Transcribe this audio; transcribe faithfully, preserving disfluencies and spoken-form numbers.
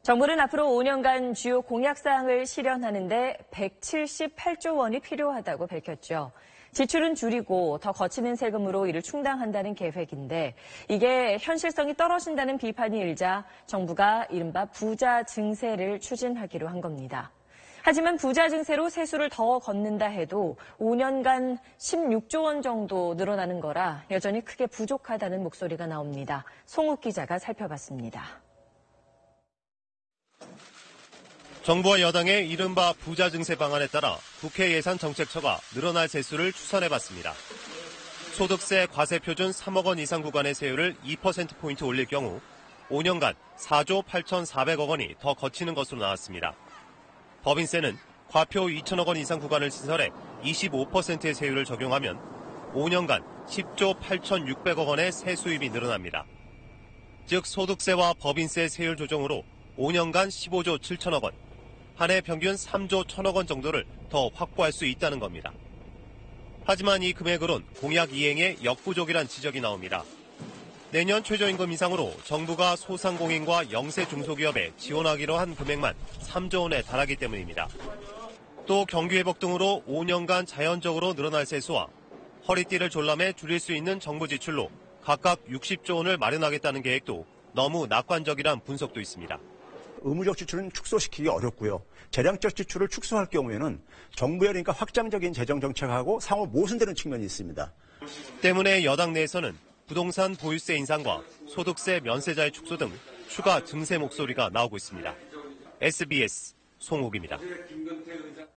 정부는 앞으로 오 년간 주요 공약사항을 실현하는 데 백칠십팔조 원이 필요하다고 밝혔죠. 지출은 줄이고 더 거치는 세금으로 이를 충당한다는 계획인데 이게 현실성이 떨어진다는 비판이 일자 정부가 이른바 부자 증세를 추진하기로 한 겁니다. 하지만 부자 증세로 세수를 더 걷는다 해도 오 년간 십육조 원 정도 늘어나는 거라 여전히 크게 부족하다는 목소리가 나옵니다. 송욱 기자가 살펴봤습니다. 정부와 여당의 이른바 부자 증세 방안에 따라 국회 예산정책처가 늘어날 세수를 추선해봤습니다. 소득세 과세 표준 삼억 원 이상 구간의 세율을 이 퍼센트포인트 올릴 경우 오 년간 사조 팔천사백억 원이 더 거치는 것으로 나왔습니다. 법인세는 과표 이천억 원 이상 구간을 신설해 이십오 퍼센트의 세율을 적용하면 오 년간 십조 팔천육백억 원의 세수입이 늘어납니다. 즉 소득세와 법인세 세율 조정으로 오 년간 십오조 칠천억 원, 한 해 평균 삼조 천억 원 정도를 더 확보할 수 있다는 겁니다. 하지만 이 금액으론 공약 이행에 역부족이란 지적이 나옵니다. 내년 최저임금 인상으로 정부가 소상공인과 영세 중소기업에 지원하기로 한 금액만 삼조 원에 달하기 때문입니다. 또 경기회복 등으로 오 년간 자연적으로 늘어날 세수와 허리띠를 졸라매 줄일 수 있는 정부 지출로 각각 육십조 원을 마련하겠다는 계획도 너무 낙관적이란 분석도 있습니다. 의무적 지출은 축소시키기 어렵고요. 재량적 지출을 축소할 경우에는 정부의 그러니까 확장적인 재정 정책하고 상호 모순되는 측면이 있습니다. 때문에 여당 내에서는 부동산 보유세 인상과 소득세 면세자의 축소 등 추가 증세 목소리가 나오고 있습니다. 에스비에스 송욱입니다.